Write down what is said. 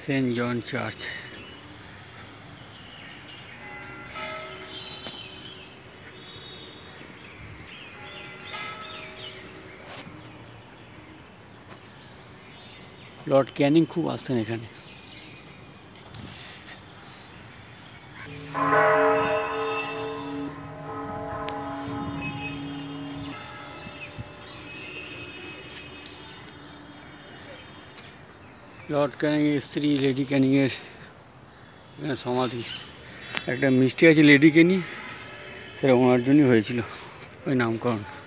Saint John church. Lord Canning खूब आसतें एखाने। लॉर्ड कैनिंग स्त्री लेडी कैनिंगেर समाधि। एक मिष्टि आछे लेडी कैनिंग, सेटा ओनार जोन्नोई हयेछिलो ओई नामकरण।